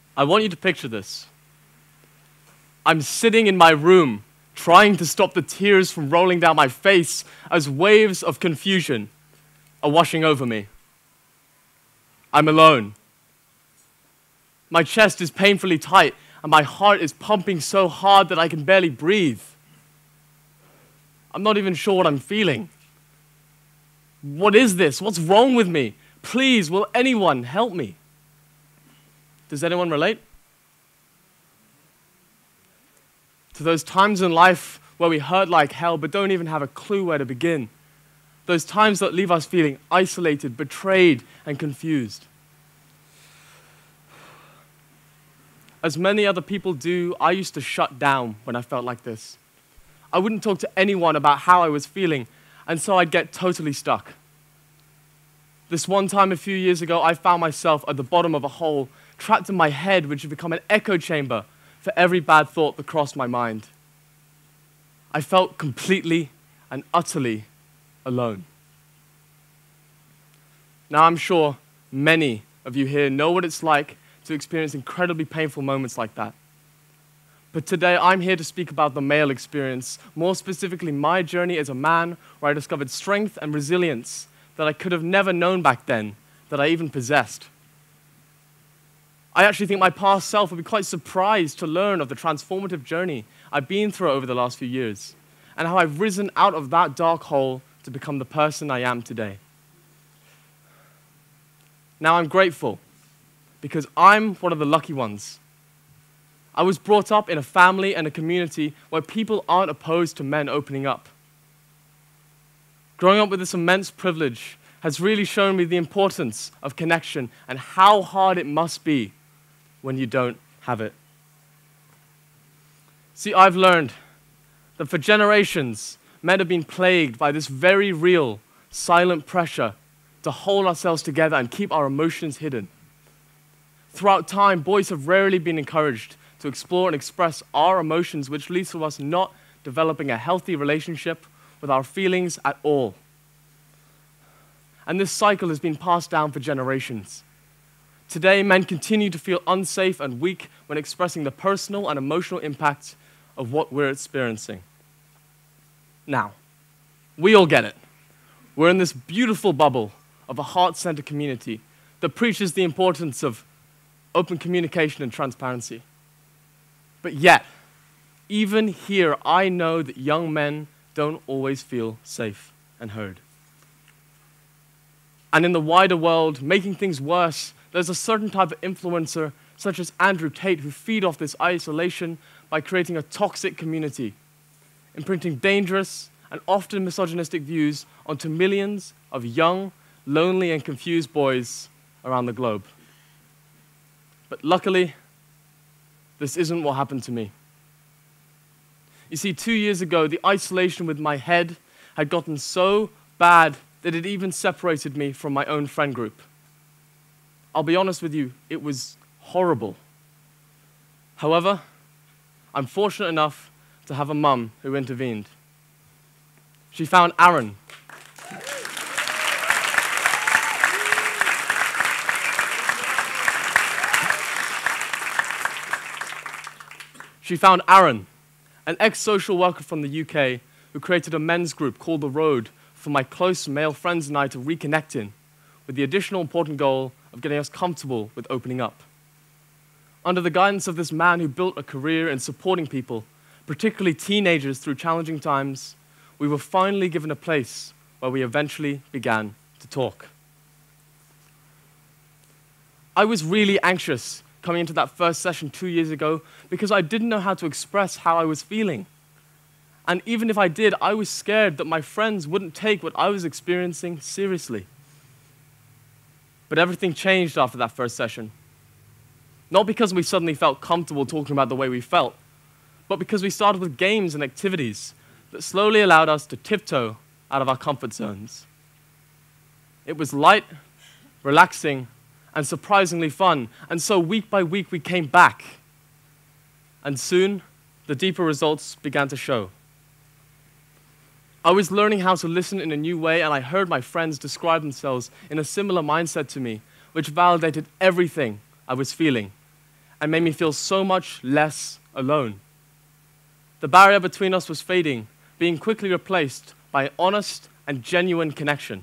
I want you to picture this. I'm sitting in my room, trying to stop the tears from rolling down my face as waves of confusion are washing over me. I'm alone. My chest is painfully tight, and my heart is pumping so hard that I can barely breathe. I'm not even sure what I'm feeling. What is this? What's wrong with me? Please, will anyone help me? Does anyone relate? To those times in life where we hurt like hell but don't even have a clue where to begin. Those times that leave us feeling isolated, betrayed, and confused. As many other people do, I used to shut down when I felt like this. I wouldn't talk to anyone about how I was feeling, and so I'd get totally stuck. This one time a few years ago, I found myself at the bottom of a hole, trapped in my head, which had become an echo chamber for every bad thought that crossed my mind. I felt completely and utterly alone. Now, I'm sure many of you here know what it's like to experience incredibly painful moments like that. But today, I'm here to speak about the male experience, more specifically my journey as a man, where I discovered strength and resilience that I could have never known back then, that I even possessed. I actually think my past self would be quite surprised to learn of the transformative journey I've been through over the last few years, and how I've risen out of that dark hole to become the person I am today. Now, I'm grateful, because I'm one of the lucky ones. I was brought up in a family and a community where people aren't opposed to men opening up. Growing up with this immense privilege has really shown me the importance of connection and how hard it must be when you don't have it. See, I've learned that for generations, men have been plagued by this very real, silent pressure to hold ourselves together and keep our emotions hidden. Throughout time, boys have rarely been encouraged to explore and express our emotions, which leads to us not developing a healthy relationship with our feelings at all. And this cycle has been passed down for generations. Today, men continue to feel unsafe and weak when expressing the personal and emotional impact of what we're experiencing. Now, we all get it. We're in this beautiful bubble of a heart-centered community that preaches the importance of open communication and transparency. But yet, even here, I know that young men don't always feel safe and heard. And in the wider world, making things worse, there's a certain type of influencer, such as Andrew Tate, who feed off this isolation by creating a toxic community, imprinting dangerous and often misogynistic views onto millions of young, lonely, and confused boys around the globe. But luckily, this isn't what happened to me. You see, 2 years ago, the isolation with my head had gotten so bad that it even separated me from my own friend group. I'll be honest with you, it was horrible. However, I'm fortunate enough to have a mum who intervened. She found Aaron. She found Aaron, an ex-social worker from the UK, who created a men's group called The Road for my close male friends and I to reconnect in, with the additional important goal of getting us comfortable with opening up. Under the guidance of this man who built a career in supporting people, particularly teenagers through challenging times, we were finally given a place where we eventually began to talk. I was really anxious coming into that first session 2 years ago because I didn't know how to express how I was feeling. And even if I did, I was scared that my friends wouldn't take what I was experiencing seriously. But everything changed after that first session. Not because we suddenly felt comfortable talking about the way we felt, but because we started with games and activities that slowly allowed us to tiptoe out of our comfort zones. It was light, relaxing, and surprisingly fun. And so week by week, we came back. And soon, the deeper results began to show. I was learning how to listen in a new way, and I heard my friends describe themselves in a similar mindset to me, which validated everything I was feeling. and made me feel so much less alone. The barrier between us was fading, being quickly replaced by an honest and genuine connection.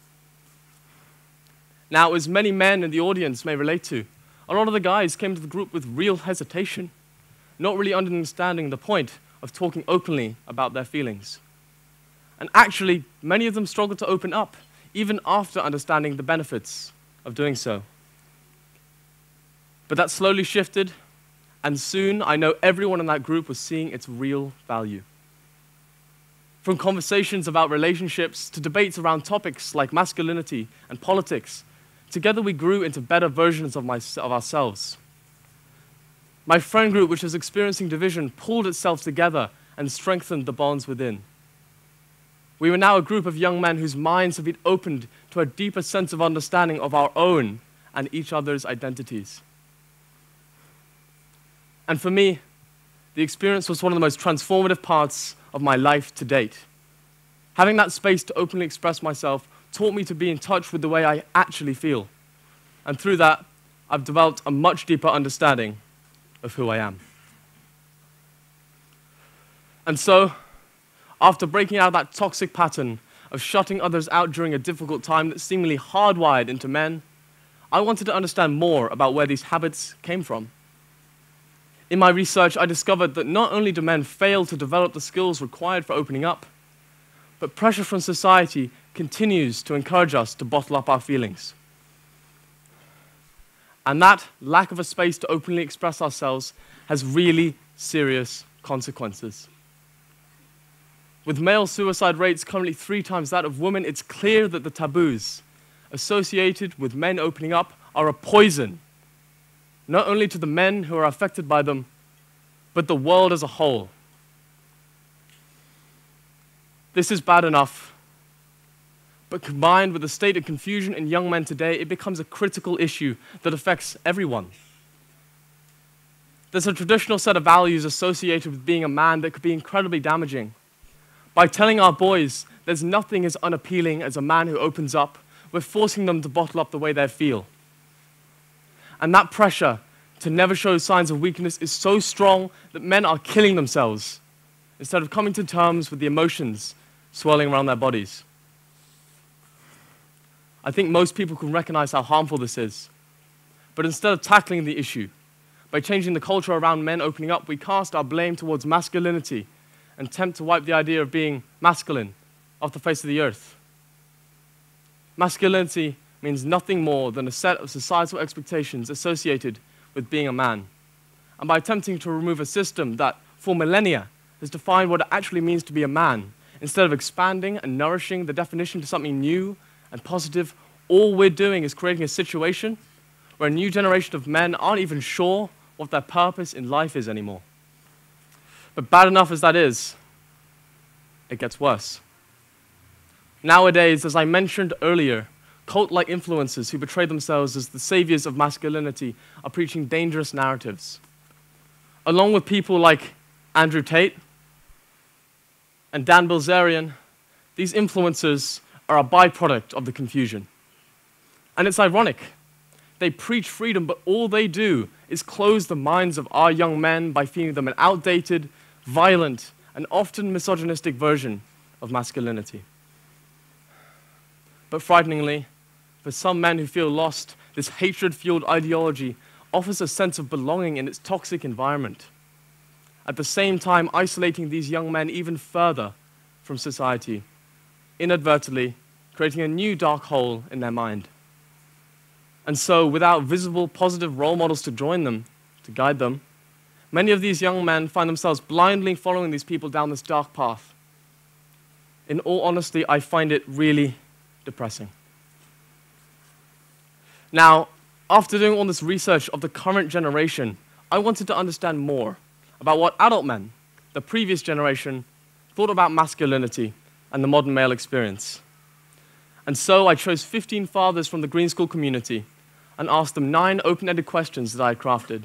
Now, as many men in the audience may relate to, a lot of the guys came to the group with real hesitation, not really understanding the point of talking openly about their feelings. And actually, many of them struggled to open up, even after understanding the benefits of doing so. But that slowly shifted, and soon I know everyone in that group was seeing its real value. From conversations about relationships to debates around topics like masculinity and politics, together we grew into better versions of ourselves. My friend group, which was experiencing division, pulled itself together and strengthened the bonds within. We were now a group of young men whose minds have been opened to a deeper sense of understanding of our own and each other's identities. And for me, the experience was one of the most transformative parts of my life to date. Having that space to openly express myself taught me to be in touch with the way I actually feel. And through that, I've developed a much deeper understanding of who I am. And so, after breaking out of that toxic pattern of shutting others out during a difficult time that's seemingly hardwired into men, I wanted to understand more about where these habits came from. In my research, I discovered that not only do men fail to develop the skills required for opening up, but pressure from society continues to encourage us to bottle up our feelings. And that lack of a space to openly express ourselves has really serious consequences. With male suicide rates currently 3 times that of women, it's clear that the taboos associated with men opening up are a poison, not only to the men who are affected by them, but the world as a whole. This is bad enough, but combined with the state of confusion in young men today, it becomes a critical issue that affects everyone. There's a traditional set of values associated with being a man that could be incredibly damaging. By telling our boys there's nothing as unappealing as a man who opens up, we're forcing them to bottle up the way they feel. And that pressure to never show signs of weakness is so strong that men are killing themselves instead of coming to terms with the emotions swirling around their bodies. I think most people can recognize how harmful this is. But instead of tackling the issue, by changing the culture around men opening up, we cast our blame towards masculinity and attempt to wipe the idea of being masculine off the face of the earth. Masculinity means nothing more than a set of societal expectations associated with being a man. And by attempting to remove a system that, for millennia, has defined what it actually means to be a man, instead of expanding and nourishing the definition to something new and positive, all we're doing is creating a situation where a new generation of men aren't even sure what their purpose in life is anymore. But bad enough as that is, it gets worse. Nowadays, as I mentioned earlier, cult-like influencers who portray themselves as the saviors of masculinity are preaching dangerous narratives. Along with people like Andrew Tate and Dan Bilzerian, these influencers are a byproduct of the confusion. And it's ironic. They preach freedom, but all they do is close the minds of our young men by feeding them an outdated, violent, and often misogynistic version of masculinity. But frighteningly, for some men who feel lost, this hatred-fueled ideology offers a sense of belonging in its toxic environment, at the same time isolating these young men even further from society, inadvertently creating a new dark hole in their mind. And so, without visible, positive role models to join them, to guide them, many of these young men find themselves blindly following these people down this dark path. In all honesty, I find it really depressing. Now, after doing all this research of the current generation, I wanted to understand more about what adult men, the previous generation, thought about masculinity and the modern male experience. And so I chose 15 fathers from the Green School community and asked them 9 open-ended questions that I had crafted.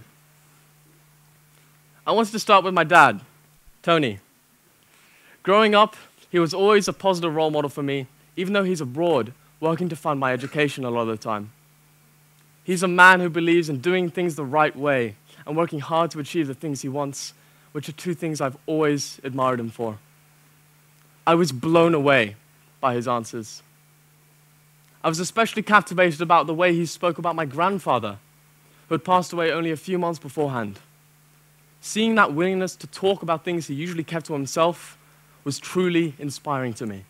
I wanted to start with my dad, Tony. Growing up, he was always a positive role model for me, even though he's abroad, working to fund my education a lot of the time. He's a man who believes in doing things the right way and working hard to achieve the things he wants, which are two things I've always admired him for. I was blown away by his answers. I was especially captivated about the way he spoke about my grandfather, who had passed away only a few months beforehand. Seeing that willingness to talk about things he usually kept to himself was truly inspiring to me.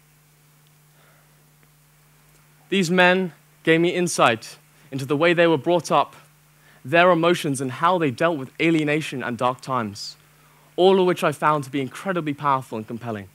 These men gave me insight into the way they were brought up, their emotions, and how they dealt with alienation and dark times, all of which I found to be incredibly powerful and compelling.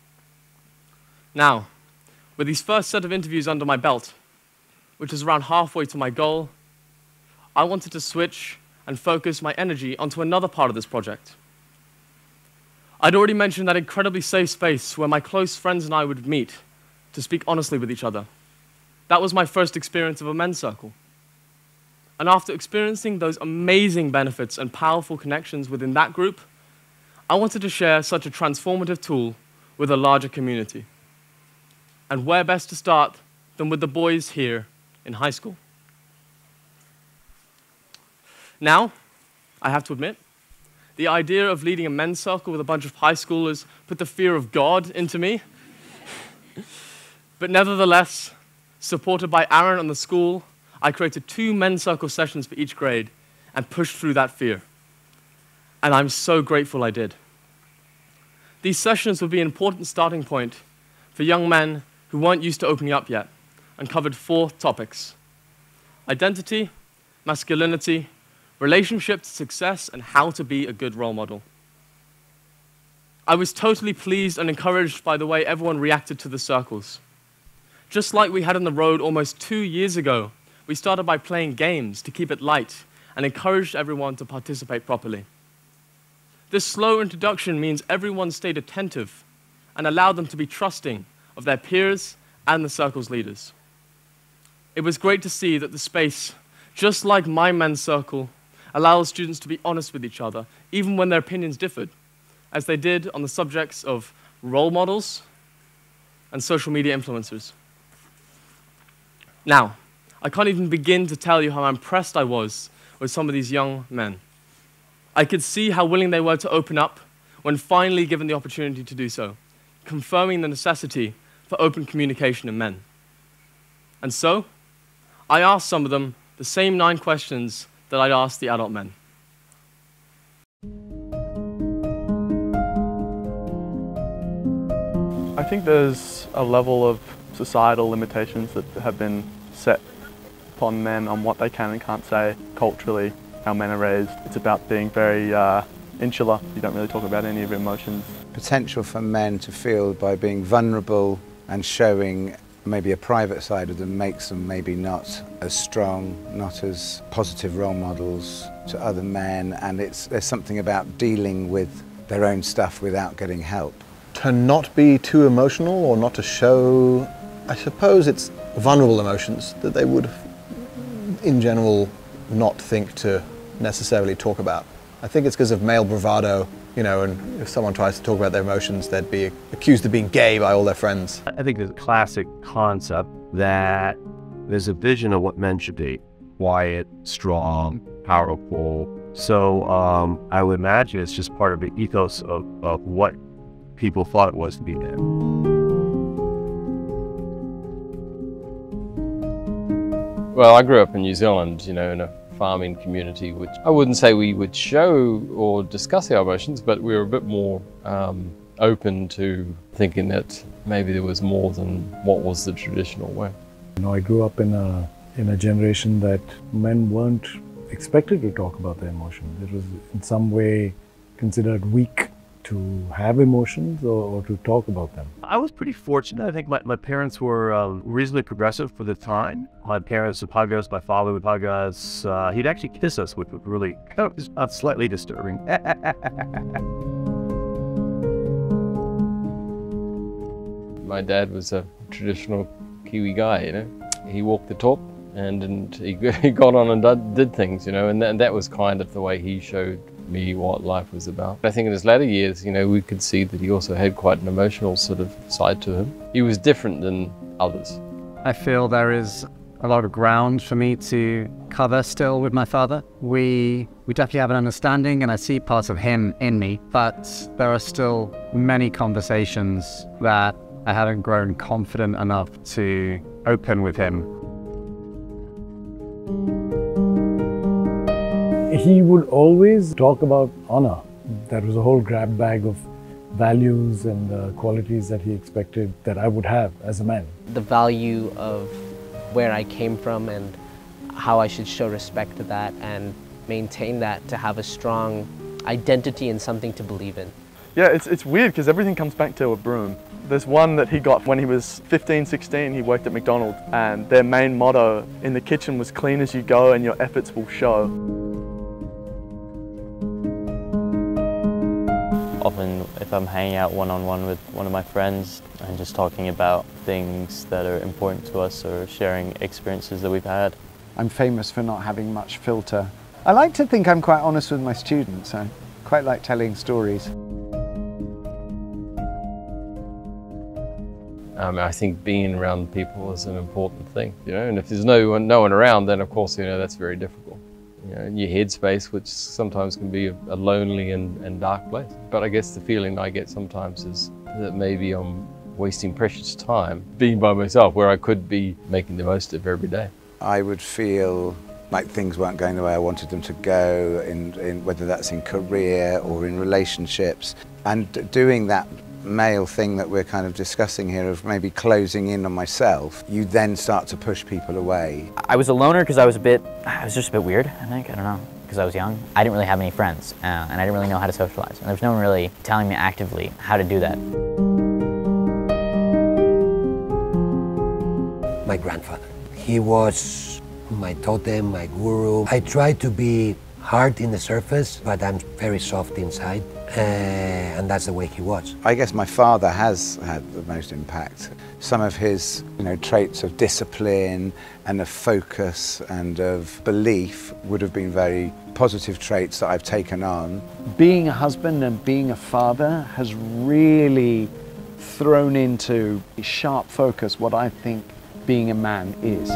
Now, with these first set of interviews under my belt, which is around halfway to my goal, I wanted to switch and focus my energy onto another part of this project. I'd already mentioned that incredibly safe space where my close friends and I would meet to speak honestly with each other. That was my first experience of a men's circle. And after experiencing those amazing benefits and powerful connections within that group, I wanted to share such a transformative tool with a larger community. And where best to start than with the boys here in high school? Now, I have to admit, the idea of leading a men's circle with a bunch of high schoolers put the fear of God into me. But nevertheless, supported by Aaron and the school, I created 2 men's circle sessions for each grade and pushed through that fear. And I'm so grateful I did. These sessions would be an important starting point for young men who weren't used to opening up yet, and covered 4 topics: identity, masculinity, relationship to success, and how to be a good role model. I was totally pleased and encouraged by the way everyone reacted to the circles. Just like we had on the road almost 2 years ago, we started by playing games to keep it light and encouraged everyone to participate properly. This slow introduction means everyone stayed attentive and allowed them to be trusting of their peers and the circle's leaders. It was great to see that the space, just like my men's circle, allows students to be honest with each other, even when their opinions differed, as they did on the subjects of role models and social media influencers. Now, I can't even begin to tell you how impressed I was with some of these young men. I could see how willing they were to open up when finally given the opportunity to do so, confirming the necessity for open communication in men. And so, I asked some of them the same 9 questions that I'd asked the adult men. I think there's a level of societal limitations that have been set upon men on what they can and can't say culturally, how men are raised. It's about being very insular. You don't really talk about any of your emotions. Potential for men to feel by being vulnerable and showing maybe a private side of them makes them maybe not as strong, not as positive role models to other men, and there's something about dealing with their own stuff without getting help. To not be too emotional or not to show, I suppose it's vulnerable emotions that they would in general not think to necessarily talk about. I think it's because of male bravado, you know, and if someone tries to talk about their emotions, they'd be accused of being gay by all their friends. I think there's a classic concept that there's a vision of what men should be: quiet, strong, powerful. So I would imagine it's just part of the ethos of what people thought it was to be men. Well, I grew up in New Zealand, you know, in a farming community, which I wouldn't say we would show or discuss our emotions, but we were a bit more open to thinking that maybe there was more than what was the traditional way. You know, I grew up in a generation that men weren't expected to talk about their emotions. It was in some way considered weak to have emotions or to talk about them. I was pretty fortunate. I think my parents were reasonably progressive for the time. My parents would hug us, my father would hug us. He'd actually kiss us, which was really slightly disturbing. My dad was a traditional Kiwi guy, you know. He walked the talk and he got on and did things, you know, and that was kind of the way he showed me what life was about. I think in his latter years, you know, we could see that he also had quite an emotional sort of side to him. He was different than others. I feel there is a lot of ground for me to cover still with my father. We definitely have an understanding, and I see parts of him in me, but there are still many conversations that I haven't grown confident enough to open with him. He would always talk about honor. That was a whole grab bag of values and qualities that he expected that I would have as a man. The value of where I came from and how I should show respect to that and maintain that, to have a strong identity and something to believe in. Yeah, it's weird because everything comes back to a broom. There's one that he got when he was 15, 16, he worked at McDonald's, and their main motto in the kitchen was clean as you go and your efforts will show. Often if I'm hanging out one-on-one with one of my friends and just talking about things that are important to us or sharing experiences that we've had. I'm famous for not having much filter. I like to think I'm quite honest with my students. I quite like telling stories. I think being around people is an important thing, you know, and if there's no one around, then of course, you know, that's very difficult. You know, in your headspace, which sometimes can be a lonely and dark place. But I guess the feeling I get sometimes is that maybe I'm wasting precious time being by myself where I could be making the most of every day. I would feel like things weren't going the way I wanted them to go, in whether that's in career or in relationships. And doing that male thing that we're kind of discussing here of maybe closing in on myself, you then start to push people away. I was a loner because I was just a bit weird, I think. I don't know, because I was young. I didn't really have any friends, and I didn't really know how to socialize. And there was no one really telling me actively how to do that. My grandfather. He was my totem, my guru. I tried to be hard in the surface, but I'm very soft inside. And that's the way he was. I guess my father has had the most impact. Some of his, traits of discipline and of focus and of belief would have been very positive traits that I've taken on. Being a husband and being a father has really thrown into sharp focus what I think being a man is.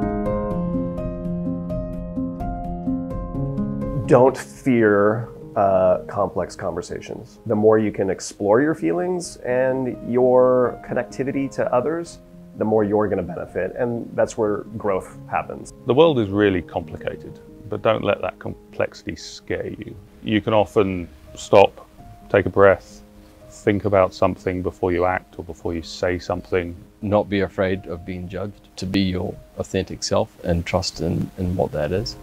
Don't fear complex conversations. The more you can explore your feelings and your connectivity to others, the more you're going to benefit, and that's where growth happens. The world is really complicated, but don't let that complexity scare you. You can often stop, take a breath, think about something before you act or before you say something. Not be afraid of being judged, to be your authentic self and trust in what that is.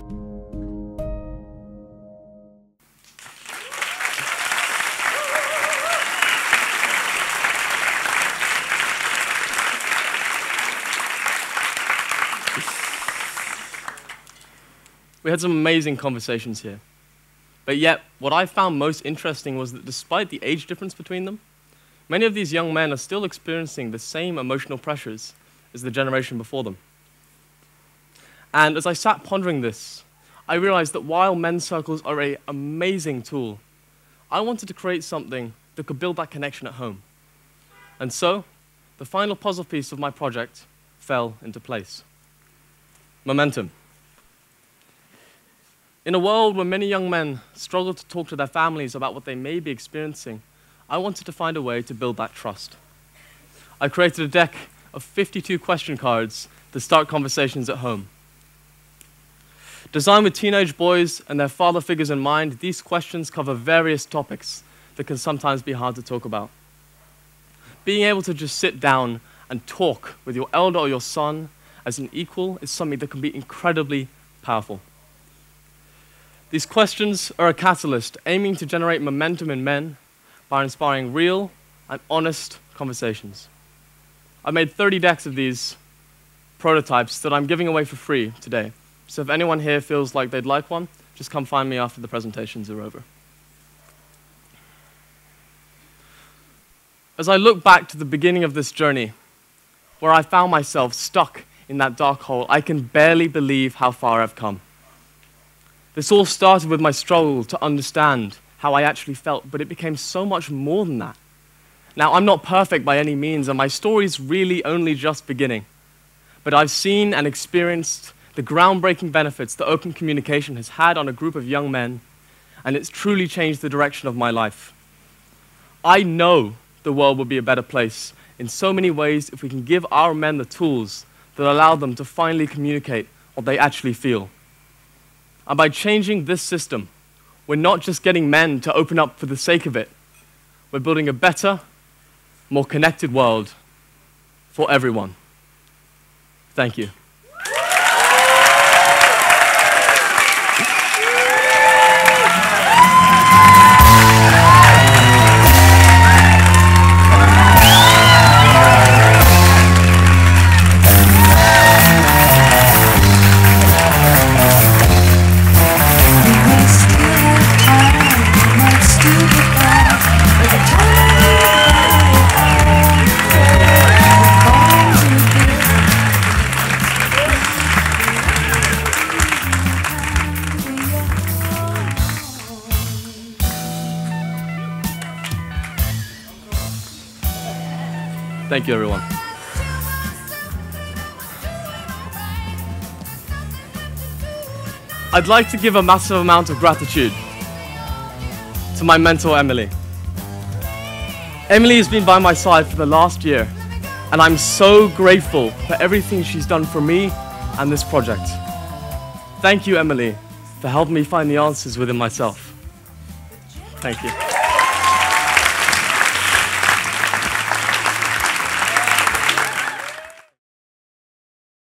We had some amazing conversations here. But yet, what I found most interesting was that despite the age difference between them, many of these young men are still experiencing the same emotional pressures as the generation before them. And as I sat pondering this, I realized that while men's circles are an amazing tool, I wanted to create something that could build that connection at home. And so, the final puzzle piece of my project fell into place. Momentum. In a world where many young men struggle to talk to their families about what they may be experiencing, I wanted to find a way to build that trust. I created a deck of 52 question cards to start conversations at home. Designed with teenage boys and their father figures in mind, these questions cover various topics that can sometimes be hard to talk about. Being able to just sit down and talk with your elder or your son as an equal is something that can be incredibly powerful. These questions are a catalyst aiming to generate momentum in men by inspiring real and honest conversations. I made 30 decks of these prototypes that I'm giving away for free today. So if anyone here feels like they'd like one, just come find me after the presentations are over. As I look back to the beginning of this journey, where I found myself stuck in that dark hole, I can barely believe how far I've come. This all started with my struggle to understand how I actually felt, but it became so much more than that. Now, I'm not perfect by any means, and my story's really only just beginning. but I've seen and experienced the groundbreaking benefits that open communication has had on a group of young men, and it's truly changed the direction of my life. I know the world will be a better place in so many ways if we can give our men the tools that allow them to finally communicate what they actually feel. And by changing this system, we're not just getting men to open up for the sake of it. We're building a better, more connected world for everyone. Thank you. Thank you, everyone. I'd like to give a massive amount of gratitude to my mentor, Emily. Emily has been by my side for the last year, and I'm so grateful for everything she's done for me and this project. Thank you, Emily, for helping me find the answers within myself. Thank you.